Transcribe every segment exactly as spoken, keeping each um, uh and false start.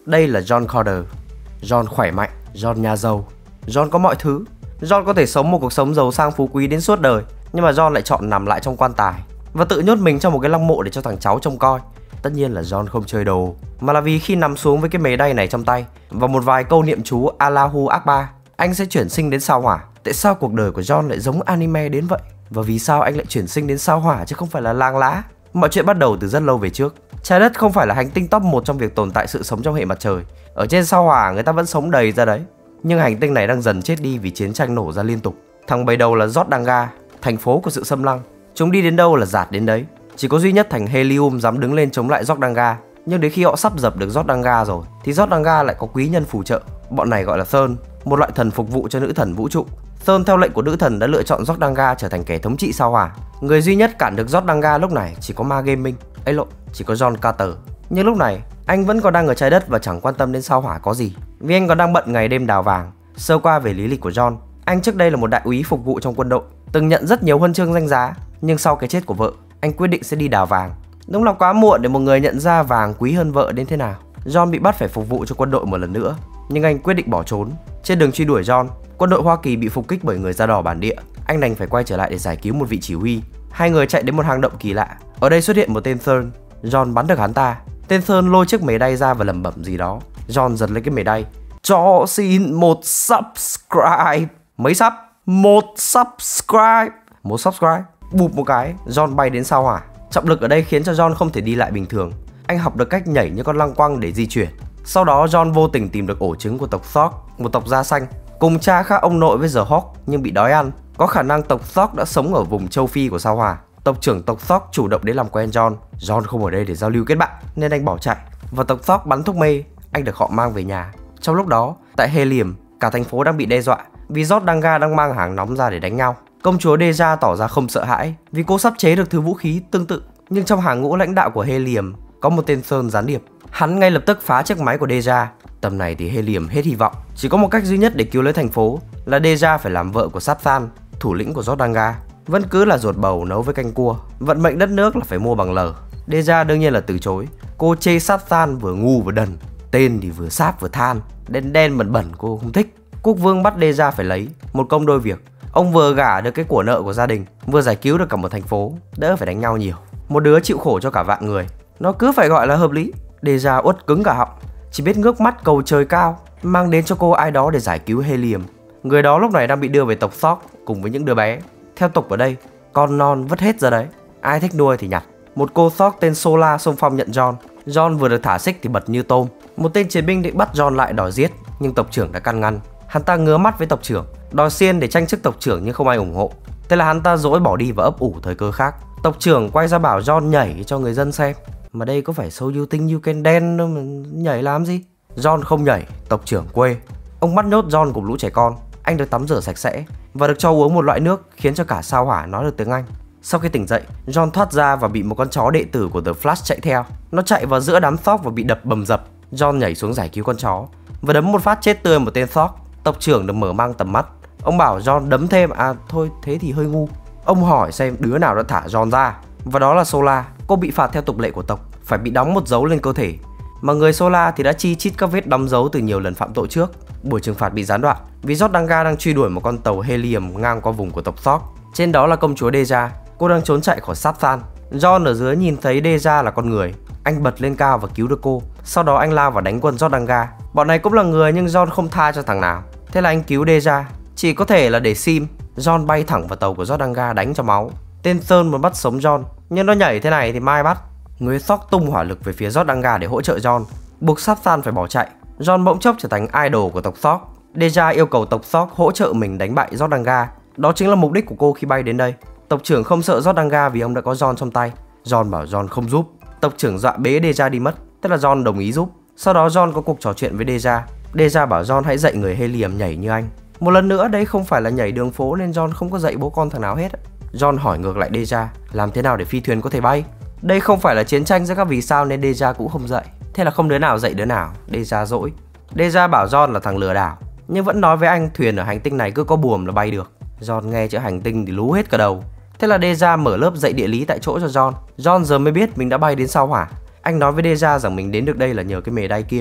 Đây là John Carter. John khỏe mạnh, John nhà giàu, John có mọi thứ. John có thể sống một cuộc sống giàu sang phú quý đến suốt đời, nhưng mà John lại chọn nằm lại trong quan tài và tự nhốt mình trong một cái lăng mộ để cho thằng cháu trông coi. Tất nhiên là John không chơi đồ, mà là vì khi nằm xuống với cái mề đay này trong tay và một vài câu niệm chú Allahu Akbar, anh sẽ chuyển sinh đến sao Hỏa. Tại sao cuộc đời của John lại giống anime đến vậy? Và vì sao anh lại chuyển sinh đến sao Hỏa chứ không phải là làng lá? Mọi chuyện bắt đầu từ rất lâu về trước. Trái đất không phải là hành tinh top một trong việc tồn tại sự sống trong hệ mặt trời. Ở trên sao Hỏa người ta vẫn sống đầy ra đấy. Nhưng hành tinh này đang dần chết đi vì chiến tranh nổ ra liên tục. Thằng bầy đầu là Jordanga, thành phố của sự xâm lăng. Chúng đi đến đâu là dạt đến đấy. Chỉ có duy nhất thành Helium dám đứng lên chống lại Jordanga. Nhưng đến khi họ sắp dập được Jordanga rồi thì Jordanga lại có quý nhân phù trợ. Bọn này gọi là Thurn, một loại thần phục vụ cho nữ thần vũ trụ. Thurn theo lệnh của nữ thần đã lựa chọn Jordanga trở thành kẻ thống trị sao Hỏa. Người duy nhất cản được Jordanga lúc này chỉ có Ma Gaming, ấy lộn, chỉ có John Carter. Nhưng lúc này anh vẫn còn đang ở trái đất và chẳng quan tâm đến sao Hỏa có gì, vì anh còn đang bận ngày đêm đào vàng. Sơ qua về lý lịch của John, anh trước đây là một đại úy phục vụ trong quân đội, từng nhận rất nhiều huân chương danh giá. Nhưng sau cái chết của vợ, anh quyết định sẽ đi đào vàng. Đúng là quá muộn để một người nhận ra vàng quý hơn vợ đến thế nào. John bị bắt phải phục vụ cho quân đội một lần nữa, nhưng anh quyết định bỏ trốn. Trên đường truy đuổi John, quân đội Hoa Kỳ bị phục kích bởi người da đỏ bản địa. Anh đành phải quay trở lại để giải cứu một vị chỉ huy. Hai người chạy đến một hang động kỳ lạ. Ở đây xuất hiện một tên Thurn. John bắn được hắn ta. Tên Thurn lôi chiếc mề đay ra và lẩm bẩm gì đó. John giật lấy cái mề đay. Cho xin một subscribe. Mấy sub? Một subscribe. Một subscribe. Bụp một cái, John bay đến sao Hỏa. Trọng lực ở đây khiến cho John không thể đi lại bình thường. Anh học được cách nhảy như con lăng quăng để di chuyển. Sau đó John vô tình tìm được ổ trứng của tộc Thork, một tộc da xanh, cùng cha khác ông nội với The Hawk nhưng bị đói ăn. Có khả năng tộc Thork đã sống ở vùng châu Phi của sao Hỏa. Tộc trưởng tộc Thork chủ động đến làm quen John. John không ở đây để giao lưu kết bạn nên anh bỏ chạy, và tộc Thork bắn thuốc mê. Anh được họ mang về nhà. Trong lúc đó, tại Helium, cả thành phố đang bị đe dọa vì Jordanga đang mang hàng nóng ra để đánh nhau. Công chúa Deja tỏ ra không sợ hãi vì cô sắp chế được thứ vũ khí tương tự. Nhưng trong hàng ngũ lãnh đạo của Helium có một tên Thurn gián điệp. Hắn ngay lập tức phá chiếc máy của Deja. Tầm này thì Helium hết hy vọng. Chỉ có một cách duy nhất để cứu lấy thành phố là Deja phải làm vợ của Sathan, thủ lĩnh của Jordanga. Vẫn cứ là ruột bầu nấu với canh cua. Vận mệnh đất nước là phải mua bằng lờ. Deja đương nhiên là từ chối. Cô chê Sathan vừa ngu vừa đần. Tên thì vừa sáp vừa than. Đen đen bẩn bẩn cô không thích. Quốc vương bắt Deja phải lấy. Một công đôi việc. Ông vừa gả được cái của nợ của gia đình, vừa giải cứu được cả một thành phố, đỡ phải đánh nhau nhiều. Một đứa chịu khổ cho cả vạn người, nó cứ phải gọi là hợp lý. Deja uất cứng cả họng, chỉ biết ngước mắt cầu trời cao, mang đến cho cô ai đó để giải cứu Helium. Người đó lúc này đang bị đưa về tộc Thork cùng với những đứa bé. Theo tục ở đây, con non vứt hết ra đấy, ai thích nuôi thì nhặt. Một cô Thork tên Sola xông phong nhận John. John vừa được thả xích thì bật như tôm. Một tên chiến binh định bắt John lại đòi giết, nhưng tộc trưởng đã can ngăn. Hắn ta ngứa mắt với tộc trưởng, đòi xiên để tranh chức tộc trưởng nhưng không ai ủng hộ. Thế là hắn ta dỗi bỏ đi và ấp ủ thời cơ khác. Tộc trưởng quay ra bảo John nhảy cho người dân xem. Mà đây có phải So You Think You Can Dance đâu mà nhảy làm gì. John không nhảy, tộc trưởng quê. Ông bắt nhốt John cùng lũ trẻ con. Anh được tắm rửa sạch sẽ và được cho uống một loại nước khiến cho cả sao Hỏa nói được tiếng Anh. Sau khi tỉnh dậy, John thoát ra và bị một con chó đệ tử của The Flash chạy theo. Nó chạy vào giữa đám Thork và bị đập bầm dập. John nhảy xuống giải cứu con chó và đấm một phát chết tươi một tên Thork. Tộc trưởng được mở mang tầm mắt. Ông bảo John đấm thêm. À thôi thế thì hơi ngu. Ông hỏi xem đứa nào đã thả John ra, và đó là Sola. Cô bị phạt theo tục lệ của tộc, phải bị đóng một dấu lên cơ thể. Mà người Sola thì đã chi chít các vết đóng dấu từ nhiều lần phạm tội trước. Buổi trừng phạt bị gián đoạn vì Jordanga đang truy đuổi một con tàu Helium ngang qua vùng của tộc Thork. Trên đó là công chúa Deja. Cô đang trốn chạy khỏi Sathan. John ở dưới nhìn thấy Deja là con người. Anh bật lên cao và cứu được cô. Sau đó anh lao vào đánh quân Jordanga. Bọn này cũng là người nhưng John không tha cho thằng nào. Thế là anh cứu Deja. Chỉ có thể là để sim. John bay thẳng vào tàu của Jordanga đánh cho máu. Tên Thurn muốn bắt sống John, nhưng nó nhảy thế này thì mai bắt. Người Thork tung hỏa lực về phía Jordanga để hỗ trợ John, buộc Sathan phải bỏ chạy. John bỗng chốc trở thành idol của tộc Thork. Deja yêu cầu tộc Thork hỗ trợ mình đánh bại Jordanga. Đó chính là mục đích của cô khi bay đến đây. Tộc trưởng không sợ Jordanga vì ông đã có John trong tay. John bảo John không giúp. Tộc trưởng dọa bế Deja đi mất. Thế là John đồng ý giúp. Sau đó John có cuộc trò chuyện với Deja. Deja bảo John hãy dạy người Helium nhảy như anh. Một lần nữa, đây không phải là nhảy đường phố nên John không có dạy bố con thằng nào hết. John hỏi ngược lại Deja làm thế nào để phi thuyền có thể bay. Đây không phải là chiến tranh giữa các vì sao nên Deja cũng không dạy. Thế là không đứa nào dạy đứa nào. Deja dỗi. Deja bảo John là thằng lừa đảo, nhưng vẫn nói với anh thuyền ở hành tinh này cứ có buồm là bay được. John nghe chữ hành tinh thì lú hết cả đầu. Thế là Deja mở lớp dạy địa lý tại chỗ cho John. John giờ mới biết mình đã bay đến sao Hỏa. Anh nói với Deja rằng mình đến được đây là nhờ cái mề đay kia.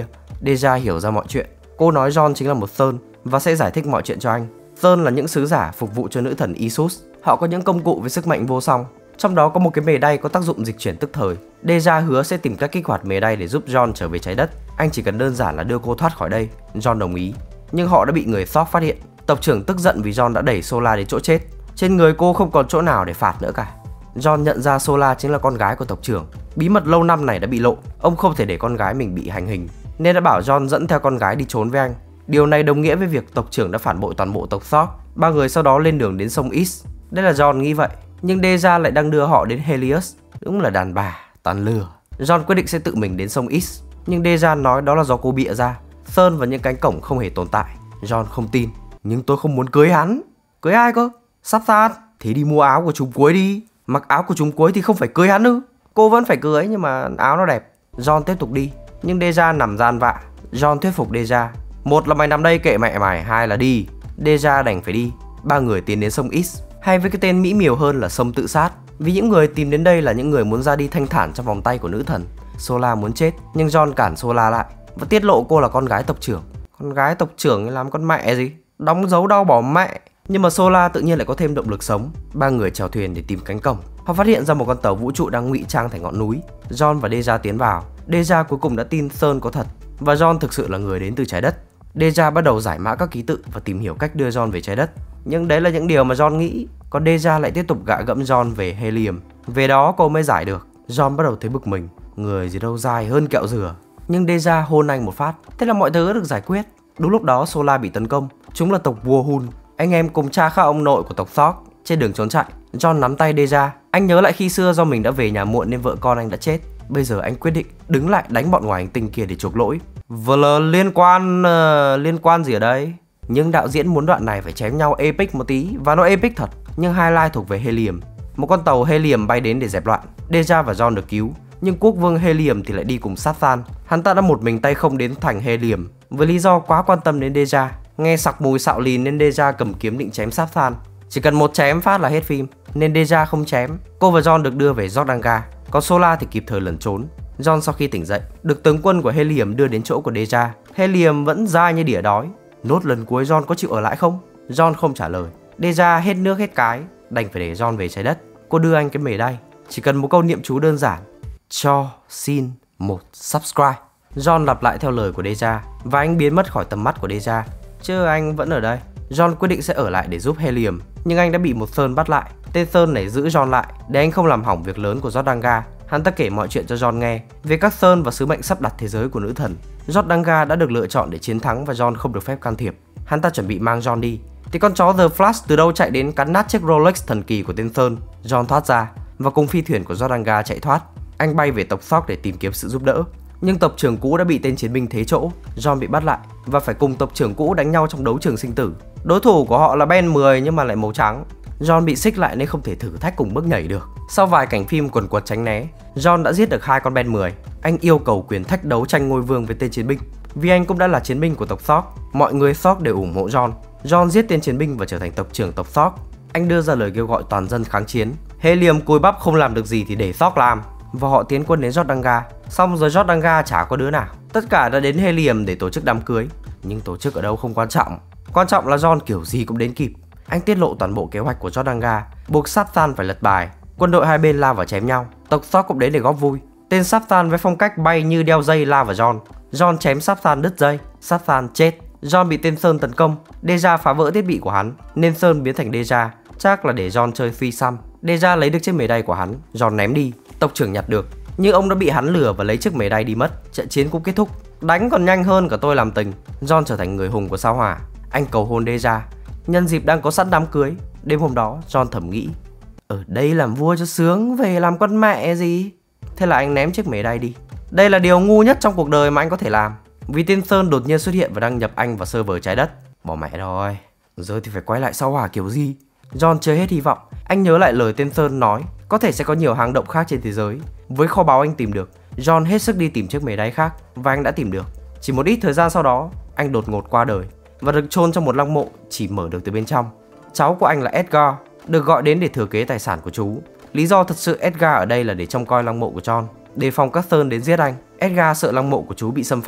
Deja hiểu ra mọi chuyện. Cô nói John chính là một Sơn và sẽ giải thích mọi chuyện cho anh. Sơn là những sứ giả phục vụ cho nữ thần Isus. Họ có những công cụ với sức mạnh vô song. Trong đó có một cái mề đay có tác dụng dịch chuyển tức thời. Deja hứa sẽ tìm cách kích hoạt mề đay để giúp John trở về trái đất. Anh chỉ cần đơn giản là đưa cô thoát khỏi đây. John đồng ý. Nhưng họ đã bị người Thor phát hiện. Tộc trưởng tức giận vì John đã đẩy Sola đến chỗ chết. Trên người cô không còn chỗ nào để phạt nữa cả. John nhận ra Sola chính là con gái của tộc trưởng. Bí mật lâu năm này đã bị lộ. Ông không thể để con gái mình bị hành hình, nên đã bảo John dẫn theo con gái đi trốn với anh. Điều này đồng nghĩa với việc tộc trưởng đã phản bội toàn bộ tộc Thor. Ba người sau đó lên đường đến sông East. Đây là John nghĩ vậy. Nhưng Deja lại đang đưa họ đến Helios. Đúng là đàn bà, toàn lừa. John quyết định sẽ tự mình đến sông East. Nhưng Deja nói đó là do cô bịa ra. Sơn và những cánh cổng không hề tồn tại. John không tin. Nhưng tôi không muốn cưới hắn. Cưới ai cơ? Sắp sát. Thế đi mua áo của chúng cuối đi. Mặc áo của chúng cuối thì không phải cưới hắn ư? Cô vẫn phải cưới nhưng mà áo nó đẹp. John tiếp tục đi. Nhưng Deja nằm gian vạ. John thuyết phục Deja. Một là mày nằm đây kệ mẹ mày. Hai là đi. Deja đành phải đi. Ba người tiến đến sông East, hay với cái tên mỹ miều hơn là sông tự sát. Vì những người tìm đến đây là những người muốn ra đi thanh thản trong vòng tay của nữ thần. Sola muốn chết, nhưng John cản Sola lại và tiết lộ cô là con gái tộc trưởng. Con gái tộc trưởng làm con mẹ gì? Đóng dấu đau bỏ mẹ. Nhưng mà Sola tự nhiên lại có thêm động lực sống. Ba người chèo thuyền để tìm cánh cổng. Họ phát hiện ra một con tàu vũ trụ đang ngụy trang thành ngọn núi. John và Deja tiến vào. Deja cuối cùng đã tin Sơn có thật và John thực sự là người đến từ trái đất. Deja bắt đầu giải mã các ký tự và tìm hiểu cách đưa John về trái đất. Nhưng đấy là những điều mà John nghĩ. Còn Deja lại tiếp tục gạ gẫm John về helium. Về đó cô mới giải được. John bắt đầu thấy bực mình. Người gì đâu dài hơn kẹo dừa. Nhưng Deja hôn anh một phát. Thế là mọi thứ được giải quyết. Đúng lúc đó Sola bị tấn công. Chúng là tộc Wuohun. Anh em cùng cha khác ông nội của tộc Thor. Trên đường trốn chạy, John nắm tay Deja. Anh nhớ lại khi xưa do mình đã về nhà muộn nên vợ con anh đã chết. Bây giờ anh quyết định đứng lại đánh bọn ngoài hành tinh kia để chuộc lỗi. Vừa liên quan uh, liên quan gì ở đây? Nhưng đạo diễn muốn đoạn này phải chém nhau epic một tí. Và nó epic thật. Nhưng highlight thuộc về helium. Một con tàu helium bay đến để dẹp loạn. Deja và John được cứu. Nhưng quốc vương helium thì lại đi cùng Sathan. Hắn ta đã một mình tay không đến thành helium với lý do quá quan tâm đến Deja. Nghe sặc mùi xạo lìn nên Deja cầm kiếm định chém Sathan. Chỉ cần một chém phát là hết phim, nên Deja không chém. Cô và John được đưa về Jordan. Còn Sola thì kịp thời lẩn trốn. John sau khi tỉnh dậy được tướng quân của helium đưa đến chỗ của Deja. Helium vẫn dai như đỉa đói. Nốt lần cuối John có chịu ở lại không? John không trả lời. Deja hết nước hết cái, đành phải để John về trái đất. Cô đưa anh cái mề đay. Chỉ cần một câu niệm chú đơn giản: cho xin một subscribe. John lặp lại theo lời của Deja và anh biến mất khỏi tầm mắt của Deja. Chứ anh vẫn ở đây. John quyết định sẽ ở lại để giúp helium. Nhưng anh đã bị một Sơn bắt lại. Tên Sơn này giữ John lại để anh không làm hỏng việc lớn của Jordan. Hắn ta kể mọi chuyện cho John nghe về các Sơn và sứ mệnh sắp đặt thế giới của nữ thần. Jordan đã được lựa chọn để chiến thắng và John không được phép can thiệp. Hắn ta chuẩn bị mang John đi thì con chó The Flash từ đâu chạy đến cắn nát chiếc Rolex thần kỳ của tên Sơn. John thoát ra và cùng phi thuyền của Jordan chạy thoát. Anh bay về tộc Thor để tìm kiếm sự giúp đỡ. Nhưng tộc trưởng cũ đã bị tên chiến binh thế chỗ. John bị bắt lại và phải cùng tộc trưởng cũ đánh nhau trong đấu trường sinh tử. Đối thủ của họ là Ben mười nhưng mà lại màu trắng. John bị xích lại nên không thể thử thách cùng bước nhảy được. Sau vài cảnh phim quần quật tránh né, John đã giết được hai con Ben mười. Anh yêu cầu quyền thách đấu tranh ngôi vương với tên chiến binh. Vì anh cũng đã là chiến binh của tộc Thor, mọi người Thor đều ủng hộ John. John giết tên chiến binh và trở thành tộc trưởng tộc Thor. Anh đưa ra lời kêu gọi toàn dân kháng chiến. Helium cùi bắp không làm được gì thì để Thor làm. Và họ tiến quân đến Jordan. Xong rồi Jordan chả có đứa nào. Tất cả đã đến helium để tổ chức đám cưới. Nhưng tổ chức ở đâu không quan trọng. Quan trọng là John kiểu gì cũng đến kịp. Anh tiết lộ toàn bộ kế hoạch của Jordan, buộc Sathan phải lật bài. Quân đội hai bên lao vào chém nhau. Tộc Thor cũng đến để góp vui. Tên Sathan với phong cách bay như đeo dây lao vào John. John chém Sathan đứt dây. Sathan chết. John bị tên Sơn tấn công. Deja phá vỡ thiết bị của hắn nên Sơn biến thành Deja. Chắc là để John chơi phi xăm. Deja lấy được chiếc mề đay của hắn. John ném đi. Tộc trưởng nhặt được. Nhưng ông đã bị hắn lừa và lấy chiếc mề đay đi mất. Trận chiến cũng kết thúc. Đánh còn nhanh hơn cả tôi làm tình. John trở thành người hùng của sao hỏa. Anh cầu hôn Deja. Nhân dịp đang có sẵn đám cưới. Đêm hôm đó John thầm nghĩ, ở đây làm vua cho sướng, về làm con mẹ gì. Thế là anh ném chiếc mề đay đi. Đây là điều ngu nhất trong cuộc đời mà anh có thể làm. Vì tên Sơn đột nhiên xuất hiện và đăng nhập anh vào server trái đất. Bỏ mẹ rồi, giờ thì phải quay lại sao hỏa kiểu gì. John chưa hết hy vọng. Anh nhớ lại lời tên Sơn nói có thể sẽ có nhiều hang động khác trên thế giới. Với kho báu anh tìm được, John hết sức đi tìm chiếc mề đay khác. Và anh đã tìm được. Chỉ một ít thời gian sau đó, anh đột ngột qua đời và được chôn trong một lăng mộ chỉ mở được từ bên trong. Cháu của anh là Edgar được gọi đến để thừa kế tài sản của chú. Lý do thật sự Edgar ở đây là để trông coi lăng mộ của John, đề phòng các Sơn đến giết anh. Edgar sợ lăng mộ của chú bị xâm phạm.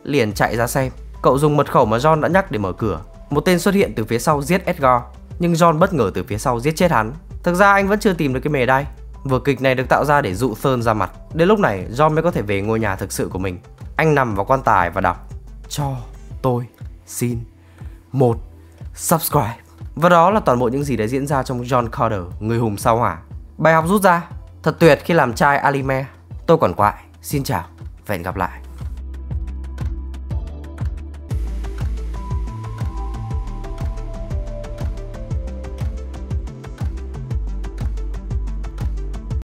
liền chạy ra xem. Cậu dùng mật khẩu mà John đã nhắc để mở cửa. Một tên xuất hiện từ phía sau giết Edgar, nhưng John bất ngờ từ phía sau giết chết hắn. Thực ra anh vẫn chưa tìm được cái mề đay. Vở kịch này được tạo ra để dụ Thurn ra mặt. Đến lúc này John mới có thể về ngôi nhà thực sự của mình. Anh nằm vào quan tài và đọc: cho tôi xin một subscribe. Và đó là toàn bộ những gì đã diễn ra trong John Carter, người hùng sao hỏa. Bài học rút ra: thật tuyệt khi làm trai Aline. Tôi còn quại. Xin chào và hẹn gặp lại.